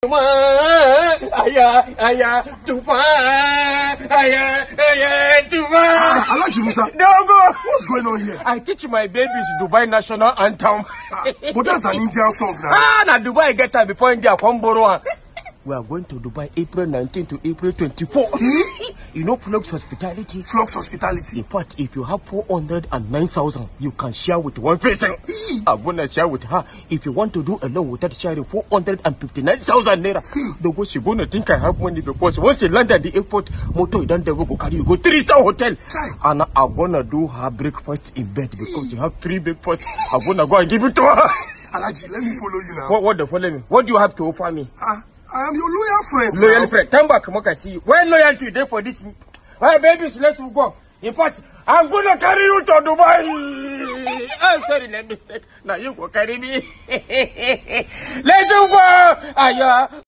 What's going on here? I teach my babies Dubai national anthem. But that's an Indian song now. Now Dubai get time before India come borrow. We are going to Dubai April 19 to April 24. You know Flux Hospitality? Flux Hospitality. But if you have 409,000, you can share with one person. I'm going to share with her. If you want to do alone without sharing 459,000 naira, the way she's going to think I have money because once you land at the airport, motor don't go carry you go 3-star hotel. And I'm going to do her breakfast in bed because you have free breakfast. I'm going to go and give it to her. Alaji, let me follow you now. What the follow me? What do you have to offer me? I am your loyal friend. Loyal friend. Come back, Moka, see you. When loyalty there for this? Well, babies, let's go. In fact, I'm going to carry you to Dubai. I'm sorry, let me mistake. Now you go carry me. Let's go.